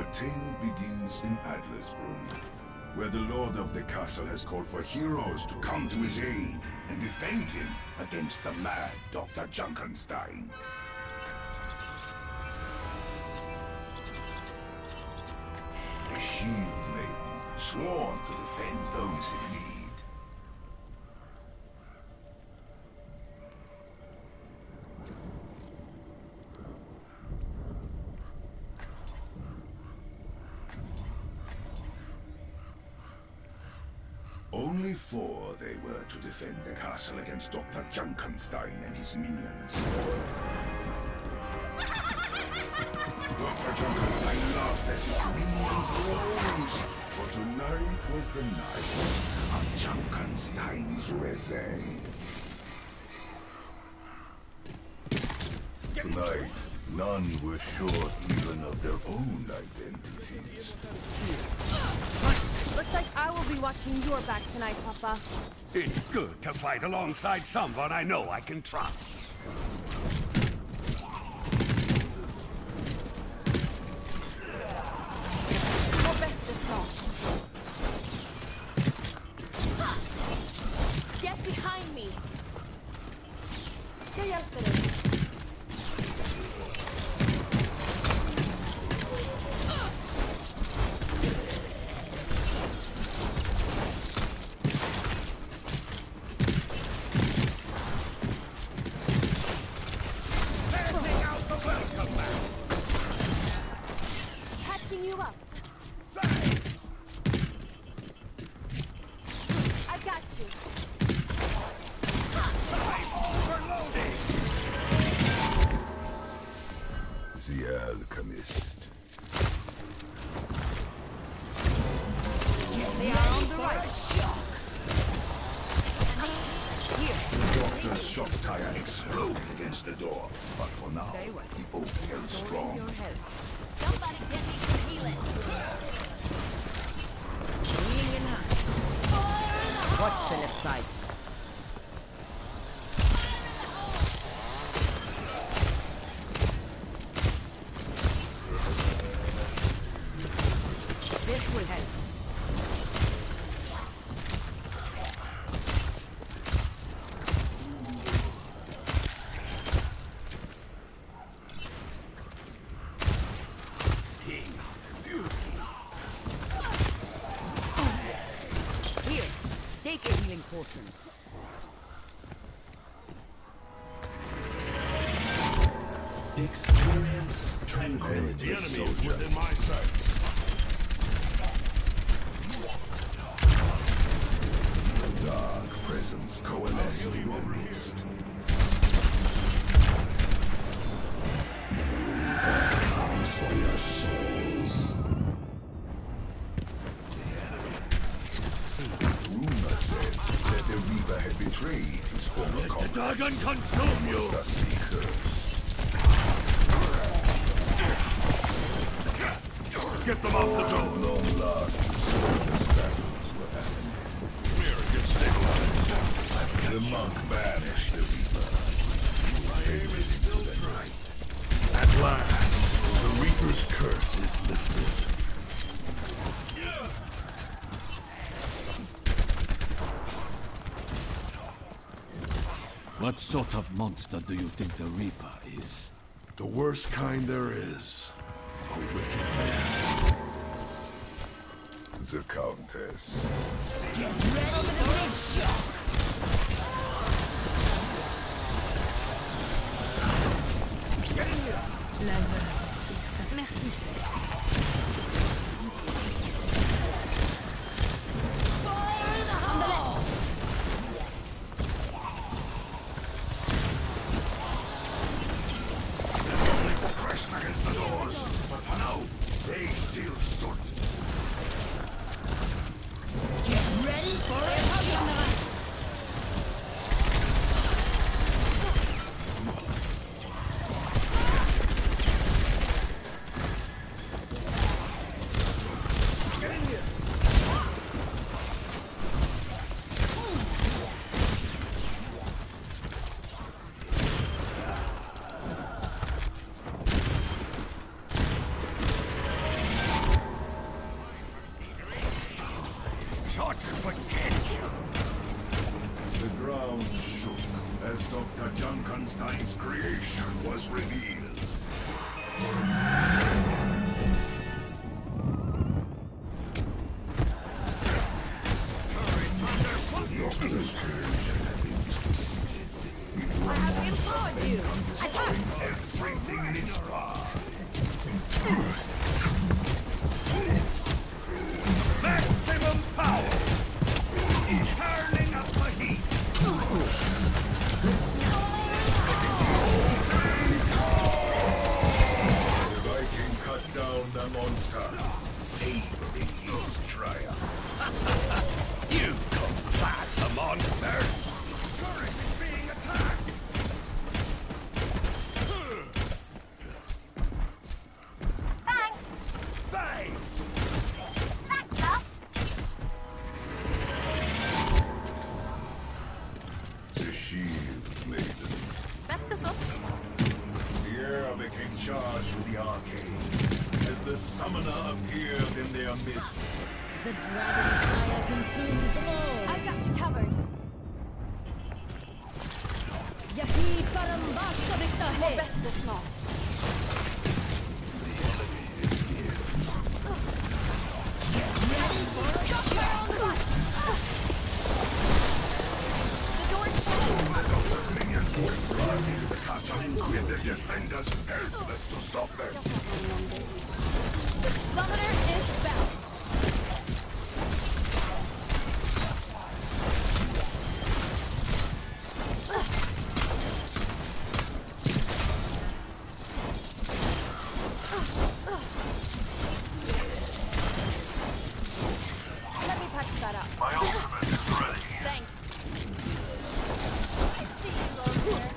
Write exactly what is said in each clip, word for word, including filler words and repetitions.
tale begins in Adlersbrunn, where the lord of the castle has called for heroes to come to his aid and defend him against the mad Doctor Junkenstein. A shield maiden, sworn to defend those in need. Only four they were to defend the castle against Doctor Junkenstein and his minions. Doctor Junkenstein laughed as his minions rose, for tonight was the night of Junkenstein's revenge. Tonight, none were sure even of their own identities. Looks like I will be watching your back tonight, Papa. It's good to fight alongside someone I know I can trust. Get behind me! Ska hjälpa dig. The Alchemist. They are on the right. The doctor's shock tire exploded against the door, but for now, the oak held strong. Somebody get me some healing. Watch the left side. This will help. Here, take a healing potion. Experience tranquility. The enemy is within my sights. Dark presence coalesced in their midst. Comes for your souls. Rumor said that the Reaper had betrayed his former The comrades. dragon consume you! Thusly cursed. Get them off the door! Long last, this battles were happening. Mirror, get stabilized. I've got the monk banished the Reaper. Faded into the night. At last, the Reaper's curse is lifted. What sort of monster do you think the Reaper is? The worst kind there is. A wicked man. The Countess. Get ready for the next shock! Merci. On the left. Crashing against the doors, but for now, they still stood. Get ready for a shock! Maximum power! Turning up the heat! If I can cut down the monster, savoring his triumph. You combat the monster! Turret is being attacked! Thanks. Thanks! Thanks, love. The shield, maiden. Bättre så. The air became charged with the arcane as the summoner appeared in their midst. The dragon's fire consumes all. I've got you covered. Yahi Barambasa Viktahe. Bättre snart. Ready for a shock fire on the right. The door's shut. Minions will run into the castle with the defenders helpless to stop them. The summoner is bound. Let me patch that up. My ultimate is ready. Thanks. I see you over there.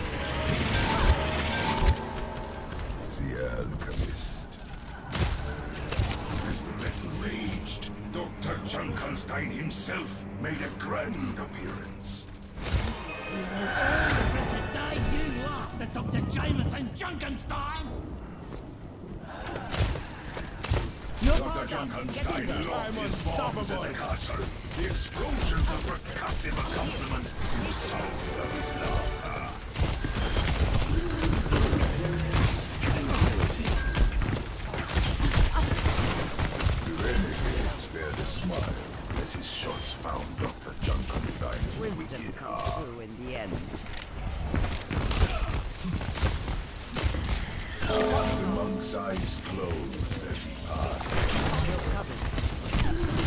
The alchemist. As the battle raged, Doctor Junkenstein himself made a grand appearance. The day you laughed at Doctor Jameson Junkenstein! Doctor Junkenstein locked his bombs at the castle. The explosions of percussive accompaniment sounded of his laughter. The renegade spared a smile as his shots found Doctor Junkenstein's Wisdom wicked comes heart. through in the end. The monk's eyes closed as he passed. You're covered.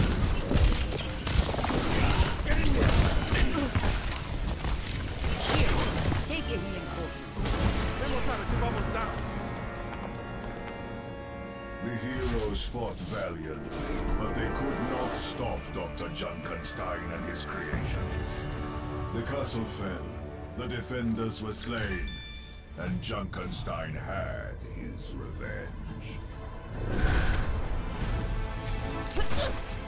Here, take a healing potion. The heroes fought valiantly, but they could not stop Doctor Junkenstein and his creations. The castle fell, the defenders were slain, and Junkenstein had his revenge.